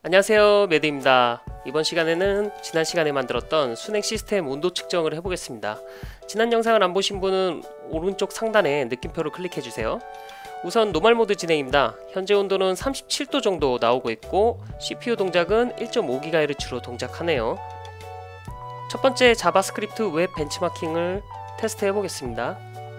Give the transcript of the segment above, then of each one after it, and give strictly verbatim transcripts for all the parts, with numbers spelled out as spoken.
안녕하세요, 매드입니다. 이번 시간에는 지난 시간에 만들었던 순행 시스템 온도 측정을 해보겠습니다. 지난 영상을 안 보신 분은 오른쪽 상단에 느낌표를 클릭해주세요. 우선 노멀 모드 진행입니다. 현재 온도는 삼십칠 도 정도 나오고 있고 씨피유 동작은 일 점 오 기가헤르츠로 동작하네요. 첫 번째 자바스크립트 웹 벤치마킹을 테스트해 보겠습니다.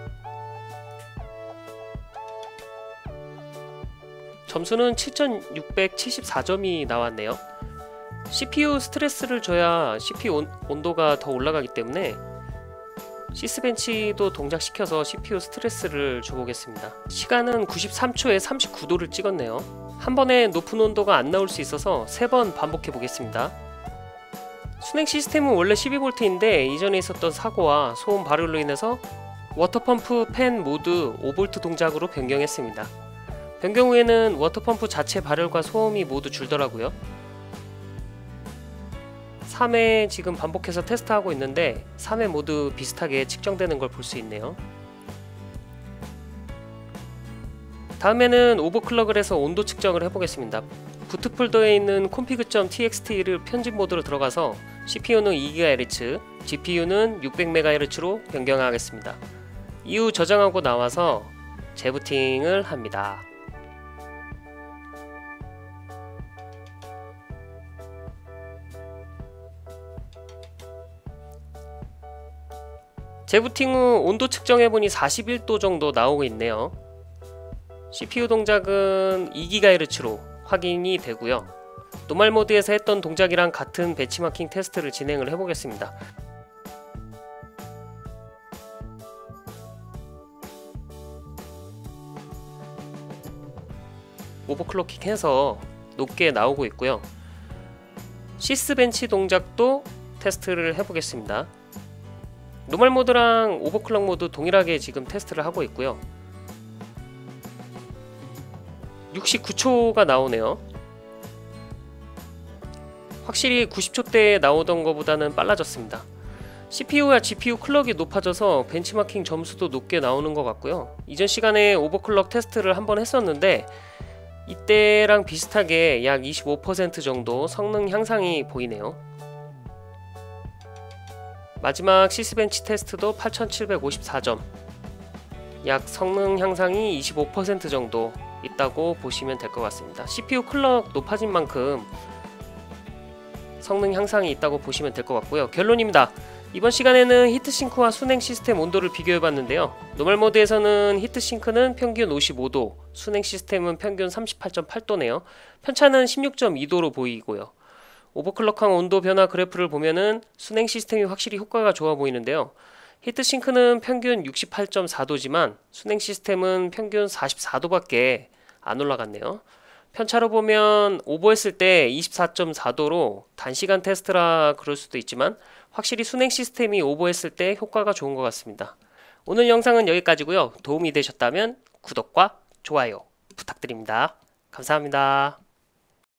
점수는 칠천육백칠십사 점이 나왔네요. 씨피유 스트레스를 줘야 씨피유 온, 온도가 더 올라가기 때문에 시스벤치도 동작시켜서 씨피유 스트레스를 줘보겠습니다. 시간은 구십삼 초에 삼십구 도를 찍었네요. 한 번에 높은 온도가 안 나올 수 있어서 세 번 반복해 보겠습니다. 순행 시스템은 원래 십이 볼트인데 이전에 있었던 사고와 소음 발효로 인해서 워터펌프 팬 모드 오 볼트 동작으로 변경했습니다. 변경 후에는 워터펌프 자체 발열과 소음이 모두 줄더라고요. 삼 회 지금 반복해서 테스트하고 있는데 삼 회 모두 비슷하게 측정되는 걸 볼 수 있네요. 다음에는 오버클럭을 해서 온도 측정을 해보겠습니다. 부트 폴더에 있는 config.txt를 편집 모드로 들어가서 씨피유는 이 기가헤르츠, 지피유는 육백 메가헤르츠로 변경하겠습니다. 이후 저장하고 나와서 재부팅을 합니다. 재부팅 후 온도 측정해보니 사십일 도 정도 나오고 있네요. 씨피유 동작은 이 기가헤르츠로 확인이 되고요. 노멀 모드에서 했던 동작이랑 같은 벤치마킹 테스트를 진행을 해보겠습니다. 오버클럭킹 해서 높게 나오고 있고요. 시스벤치 동작도 테스트를 해보겠습니다. 노멀 모드랑 오버클럭 모드 동일하게 지금 테스트를 하고 있고요. 육십구 초가 나오네요. 확실히 구십 초대에 나오던 것보다는 빨라졌습니다. 씨피유와 지피유 클럭이 높아져서 벤치마킹 점수도 높게 나오는 것 같고요. 이전 시간에 오버클럭 테스트를 한번 했었는데 이때랑 비슷하게 약 이십오 퍼센트 정도 성능 향상이 보이네요. 마지막 시스벤치 테스트도 팔천칠백오십사 점, 약 성능 향상이 이십오 퍼센트 정도 있다고 보시면 될 것 같습니다. 씨피유 클럭 높아진 만큼 성능 향상이 있다고 보시면 될 것 같고요. 결론입니다. 이번 시간에는 히트싱크와 순행 시스템 온도를 비교해 봤는데요. 노멀 모드에서는 히트싱크는 평균 오십오 도, 순행 시스템은 평균 삼십팔 점 팔 도네요. 편차는 십육 점 이 도로 보이고요. 오버클럭한 온도 변화 그래프를 보면은 순행 시스템이 확실히 효과가 좋아 보이는데요. 히트싱크는 평균 육십팔 점 사 도지만 순행 시스템은 평균 사십사 도밖에 안 올라갔네요. 편차로 보면 오버했을 때 이십사 점 사 도로 단시간 테스트라 그럴 수도 있지만 확실히 순행 시스템이 오버했을 때 효과가 좋은 것 같습니다. 오늘 영상은 여기까지고요. 도움이 되셨다면 구독과 좋아요 부탁드립니다. 감사합니다.